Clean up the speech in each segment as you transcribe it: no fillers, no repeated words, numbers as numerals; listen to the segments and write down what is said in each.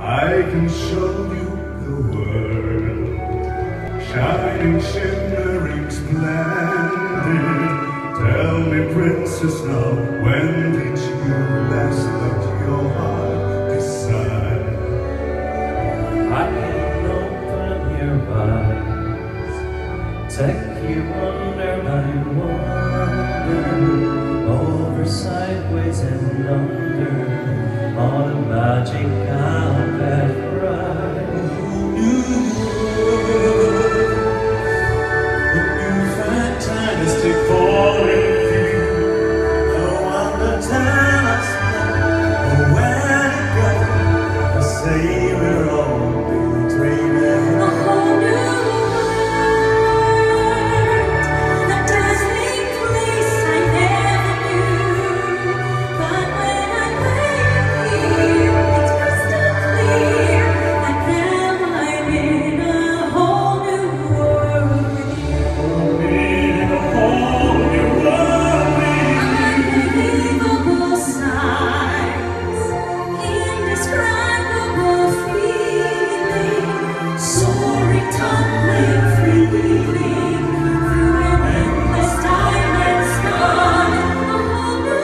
I can show you the world, shining, shimmering, splendid. Tell me, princess, now, when did you last let your heart decide? I can open your eyes, take you under my wonder, over, sideways, and under, all the magic carpet ride. A new fantastic foreign view. No one to tell us where to go. They say we're all dreaming. A whole new world, a dazzling place I never knew. But when I'm here, it's crystal clear that now I'm in a whole new world with you. In a whole new world with Unbelievable sights, indescribable feeling, soaring, tumbling, freewheeling through an endless time and sky. A whole new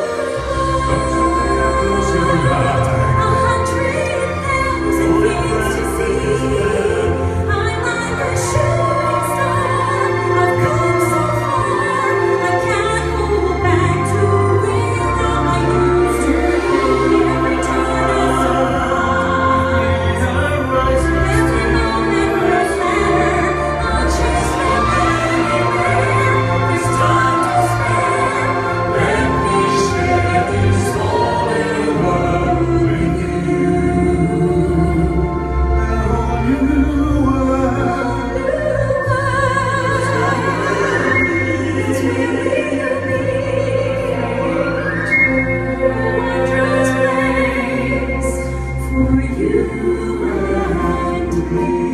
Close your world, eyes. 100,000 things to see. I'm like a shooting star. I've come so far, I can't hold back to where I used to be. Every time I surprise, every moment worth matter. I'll chase them anywhere. There's time to spare. Let me share this whole new world with you. It's really a wondrous place for you and me.